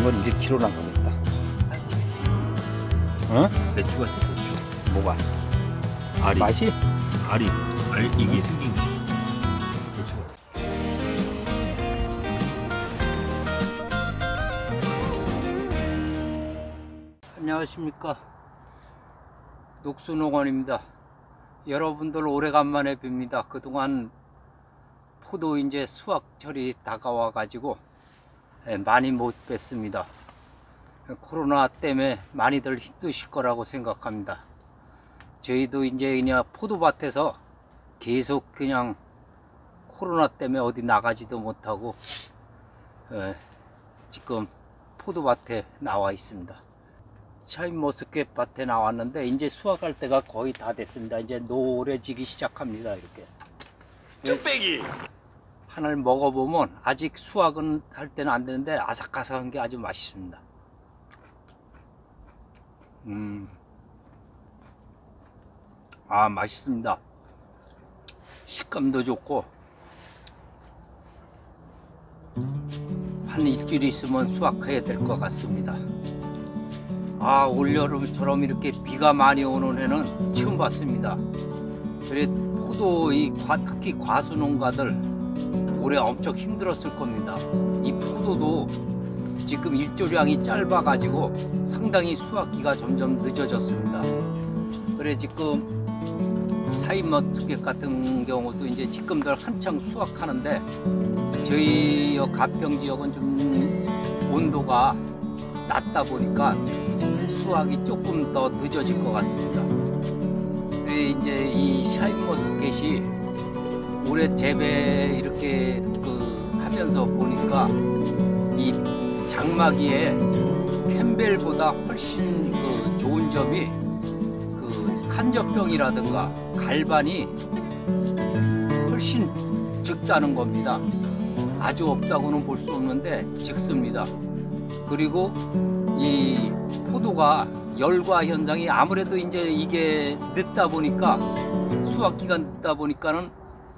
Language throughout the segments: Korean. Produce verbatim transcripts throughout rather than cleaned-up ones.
건 일 킬로그램 나가겠다. 어? 배추 같아, 배추. 뭐가? 알이. 맛이? 알이. 알, 이게 생긴 거. 배추 같아. 안녕하십니까. 녹수농원입니다. 여러분들 오래간만에 뵙니다. 그동안 포도 이제 수확철이 다가와 가지고 많이 못 뵀습니다. 코로나 때문에 많이들 힘드실 거라고 생각합니다. 저희도 이제 그냥 포도밭에서 계속 그냥 코로나 때문에 어디 나가지도 못하고 지금 포도밭에 나와 있습니다. 샤인머스켓 밭에 나왔는데 이제 수확할 때가 거의 다 됐습니다. 이제 노래지기 시작합니다. 이렇게 뚝배기! 하나를 먹어보면 아직 수확은 할 때는 안 되는데 아삭아삭한 게 아주 맛있습니다. 음, 아 맛있습니다. 식감도 좋고 한 일주일 있으면 수확해야 될 것 같습니다. 아, 올여름처럼 이렇게 비가 많이 오는 해는 처음 봤습니다. 그래 포도 이 과, 특히 과수농가들 올해 엄청 힘들었을 겁니다. 이 포도도 지금 일조량이 짧아 가지고 상당히 수확기가 점점 늦어졌습니다. 그래 지금 샤인머스켓 같은 경우도 이제 지금들 한창 수확하는데 저희 가평 지역은 좀 온도가 낮다 보니까 수확이 조금 더 늦어질 것 같습니다. 그래 이제 이 샤인머스켓이 올해 재배 이렇게 그 하면서 보니까 이 장마기에 캠벨보다 훨씬 그 좋은 점이 그 간접병이라든가 갈반이 훨씬 적다는 겁니다. 아주 없다고는 볼 수 없는데 적습니다. 그리고 이 포도가 열과 현상이 아무래도 이제 이게 늦다 보니까 수확 기간 늦다 보니까는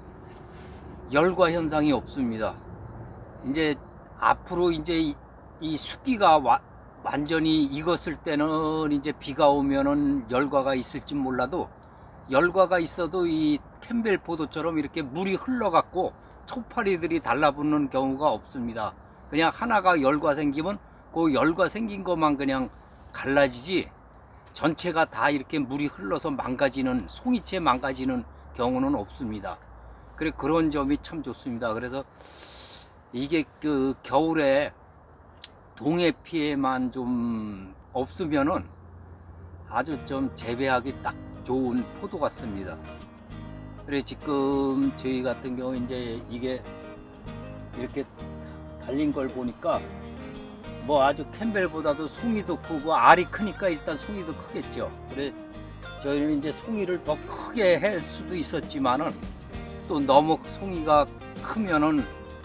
열과 현상이 없습니다. 이제 앞으로 이제 이, 이 숙기가 와, 완전히 익었을 때는 이제 비가 오면은 열과가 있을지 몰라도 열과가 있어도 이 캠벨 포도처럼 이렇게 물이 흘러갖고 초파리들이 달라붙는 경우가 없습니다. 그냥 하나가 열과 생기면 그 열과 생긴 것만 그냥 갈라지지 전체가 다 이렇게 물이 흘러서 망가지는 송이채 망가지는 경우는 없습니다. 그래 그런 점이 참 좋습니다. 그래서 이게 그 겨울에 동해 피해만 좀 없으면은 아주 좀 재배하기 딱 좋은 포도 같습니다. 그래 지금 저희 같은 경우 이제 이게 이렇게 달린 걸 보니까 뭐 아주 캠벨보다도 송이도 크고 알이 크니까 일단 송이도 크겠죠. 그래 저희는 이제 송이를 더 크게 할 수도 있었지만은 또 너무 송이가 크면은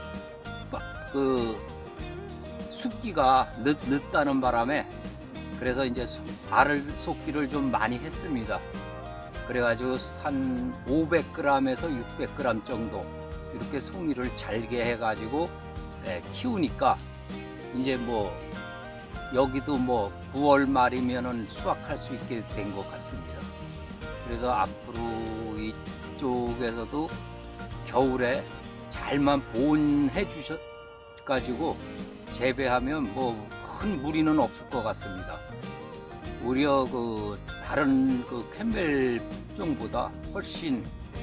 그 숫기가 늦, 늦다는 바람에 그래서 이제 알을 쏟기를 좀 많이 했습니다. 그래가지고 한 오백 그램에서 육백 그램 정도 이렇게 송이를 잘게 해가지고 예, 키우니까 이제 뭐 여기도 뭐 구월 말이면은 수확할 수 있게 된 것 같습니다. 그래서 앞으로 이쪽에서도 겨울에 잘만 보온해 주셔 가지고 재배하면 뭐 큰 무리는 없을 것 같습니다. 오히려 그 다른 그 캠벨 종보다 훨씬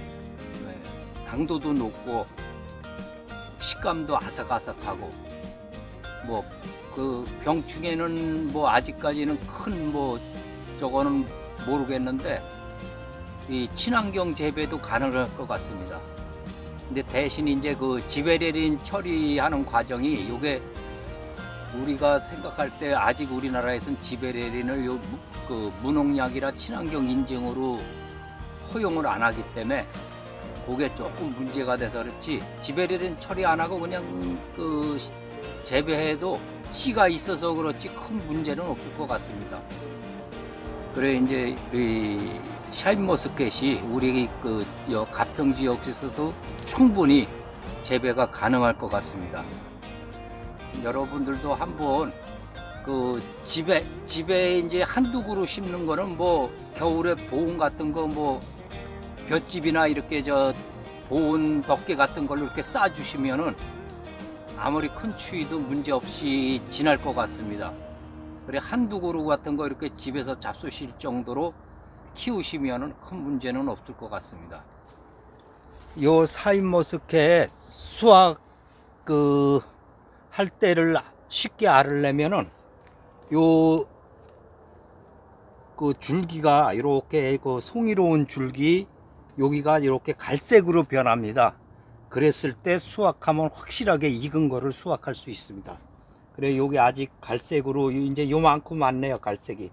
당도도 높고 식감도 아삭아삭하고 뭐 그 병충해는 뭐 아직까지는 큰 뭐 저거는 모르겠는데 이 친환경 재배도 가능할 것 같습니다. 근데 대신 이제 그 지베레린 처리하는 과정이 요게 우리가 생각할 때 아직 우리나라에서는 지베레린을 요 그 무농약이라 친환경 인증으로 허용을 안 하기 때문에 그게 조금 문제가 돼서 그렇지 지베레린 처리 안 하고 그냥 그 재배해도 씨가 있어서 그렇지 큰 문제는 없을 것 같습니다. 그래 이제 이 샤인머스켓이 우리 그 가평 지역에서도 충분히 재배가 가능할 것 같습니다. 여러분들도 한번 그 집에 집에 이제 한두 그루 심는 거는 뭐 겨울에 보온 같은 거 뭐 볏짚이나 이렇게 저 보온 덮개 같은 걸로 이렇게 싸 주시면은 아무리 큰 추위도 문제 없이 지날 것 같습니다. 그래 한두 그루 같은 거 이렇게 집에서 잡수실 정도로 키우시면은 큰 문제는 없을 것 같습니다. 요 샤인머스켓 수확 그 할 때를 쉽게 알으려면은 요 그 줄기가 이렇게 그 송이로운 줄기 여기가 이렇게 갈색으로 변합니다. 그랬을 때 수확하면 확실하게 익은 거를 수확할 수 있습니다. 그래 여기 아직 갈색으로 이제 요만큼 왔네요. 갈색이.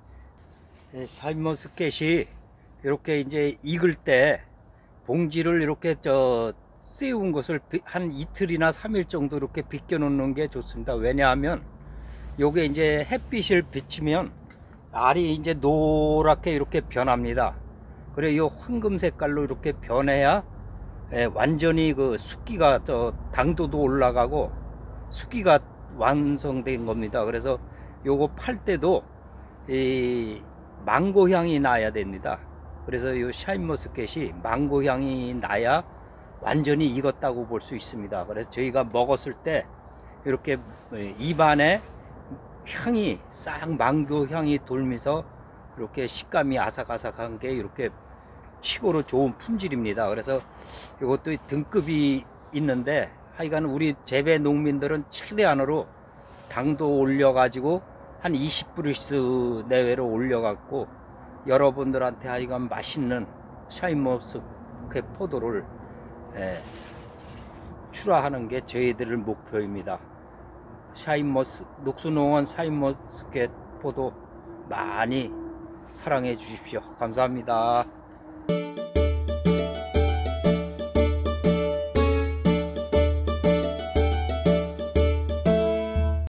샤인머스켓이 이렇게 이제 익을 때 봉지를 이렇게 저 세운 것을 한 이틀이나 삼 일 정도 이렇게 비껴 놓는 게 좋습니다. 왜냐하면 요게 이제 햇빛을 비치면 알이 이제 노랗게 이렇게 변합니다. 그래 요 황금 색깔로 이렇게 변해야 예, 완전히 그 숙기가 저 당도도 올라가고 숙기가 완성된 겁니다. 그래서 요거 팔 때도 이 망고 향이 나야 됩니다. 그래서 요 샤인머스켓이 망고 향이 나야 완전히 익었다고 볼 수 있습니다. 그래서 저희가 먹었을 때 이렇게 입안에 향이 싹 망고 향이 돌면서 이렇게 식감이 아삭아삭한 게 이렇게 최고로 좋은 품질입니다. 그래서 이것도 등급이 있는데 하여간 우리 재배 농민들은 최대한으로 당도 올려 가지고 한 이십 브루스 내외로 올려 갖고 여러분들한테 하여간 맛있는 샤인머스켓 포도를 예, 출하하는 게 저희들의 목표입니다. 샤인머스 녹수농원 샤인머스켓 포도 많이 사랑해 주십시오. 감사합니다.